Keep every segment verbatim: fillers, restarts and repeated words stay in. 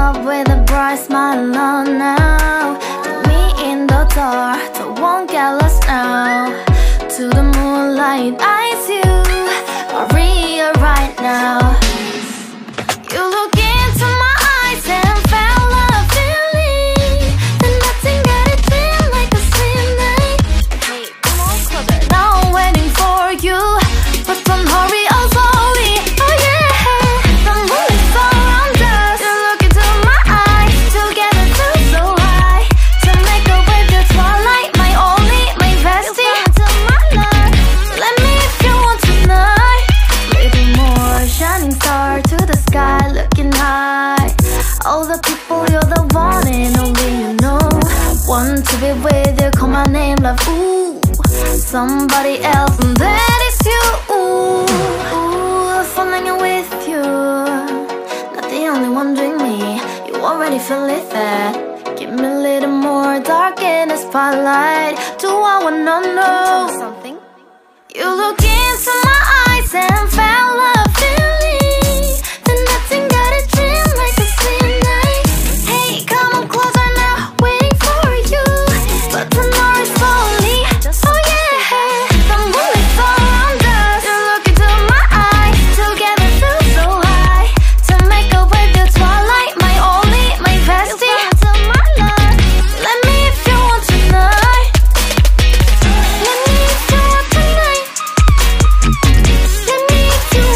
up with a bright smile on now. Put me in the dark, so won't get lost now. To the moonlight, eyes you, Maria right now. You look into my eyes and felt a feeling that nothing got it feel like a slim night. Hey, come on closer. Now I'm waiting for you, but don't hurry, oh slowly. Oh yeah, the moon is around us. You look into my eyes, together feel so high. To make a way the twilight, my only, my bestie. You come into my life, let me if you want tonight. Little more shining star to the sky, looking high. All the people, you're the one and only you know. Want to be with you, call my name, love, ooh. Somebody else, and that is you, ooh. Ooh, falling in with you. Not the only one doing me, you already feel it there. Give me a little more dark in the spotlight. Do I wanna know something? You look into my eyes and felt a feeling that nothing got a dream like a slim night. Hey, come on closer now, waiting for you, but tomorrow is slowly. Oh yeah, the moon is around us. You look into my eyes, together feel so high. To make a way the twilight, my only, my bestie. You come into my life, let me if you want tonight. Let me if you want tonight. Let me if you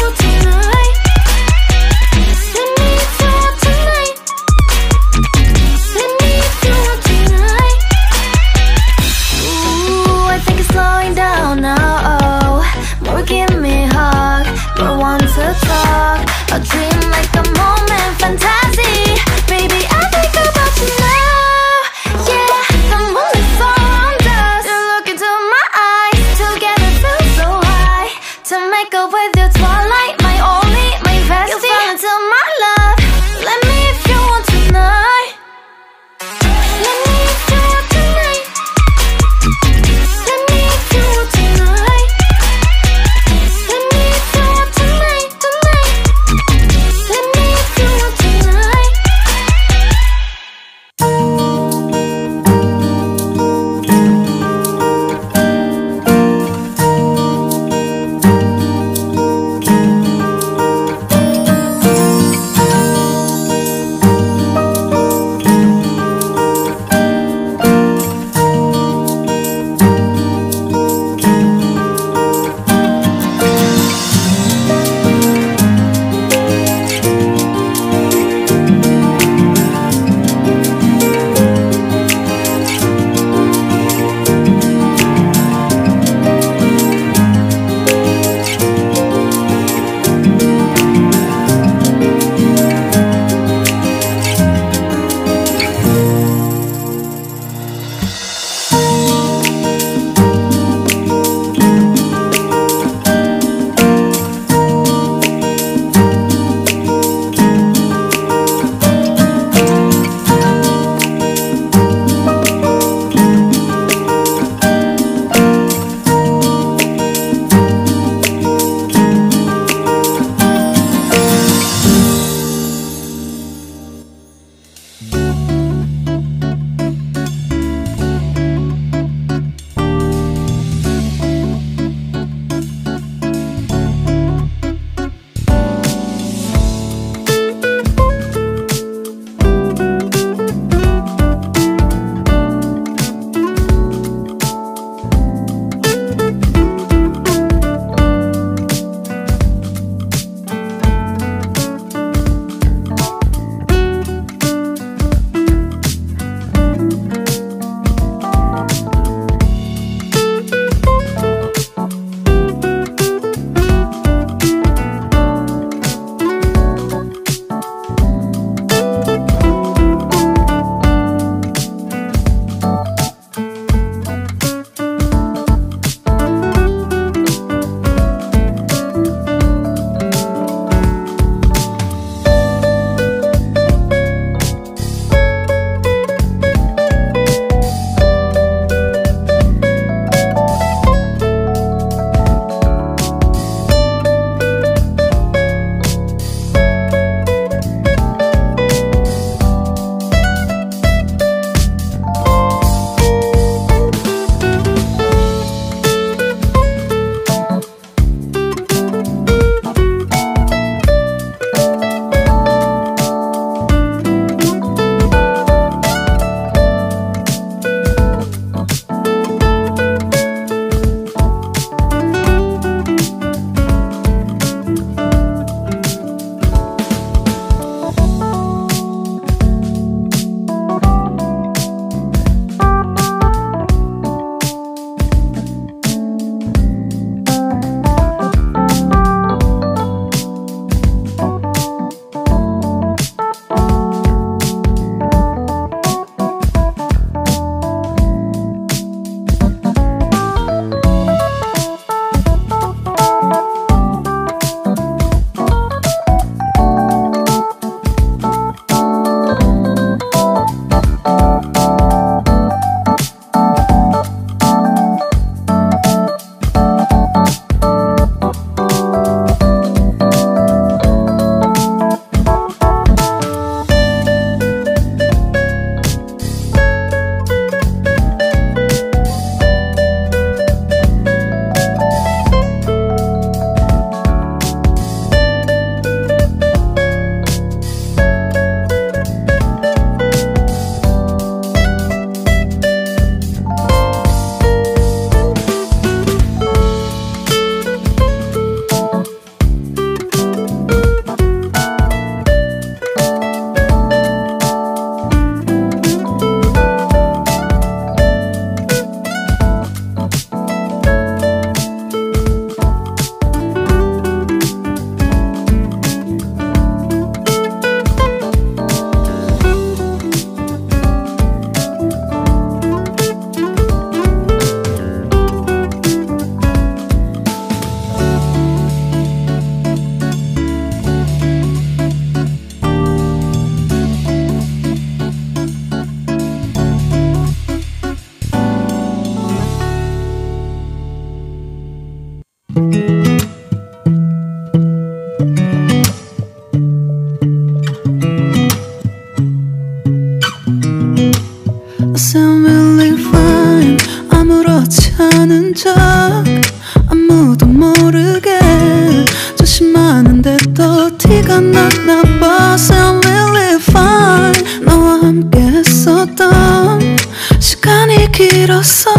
없었던 시간이 길었어.